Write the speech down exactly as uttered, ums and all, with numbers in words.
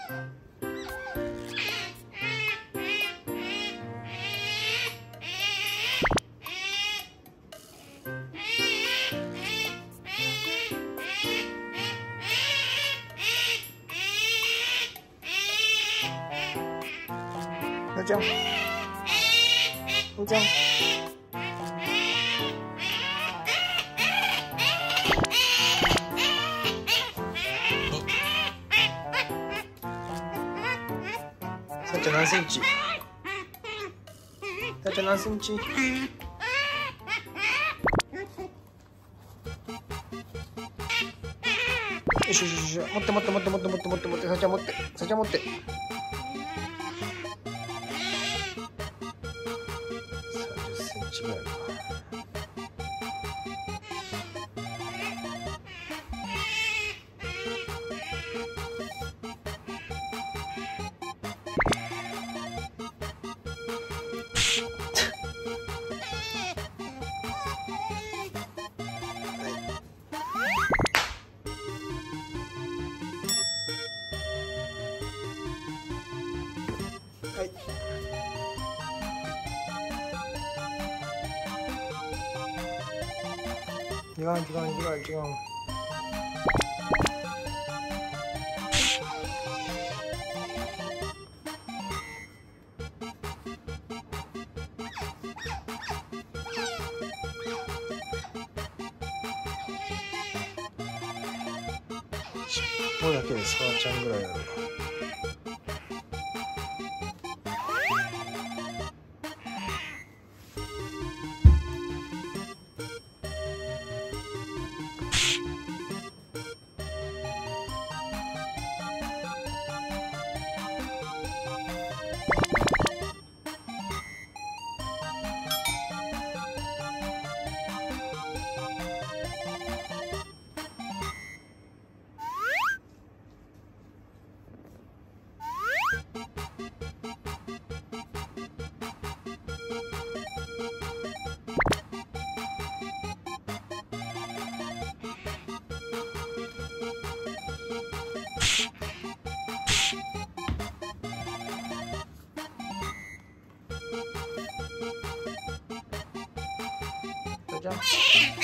なちゃん、なちゃん。さっちゃん何センチ？さっちゃん何センチ？よしよしよしよし、持って持って持って持って持って持って持って、さっちゃん持って、さっちゃん持って。センチぐらいか。はい。違う違う違う違う。尻尾だけでさわちゃんぐらいあるわ。じゃん。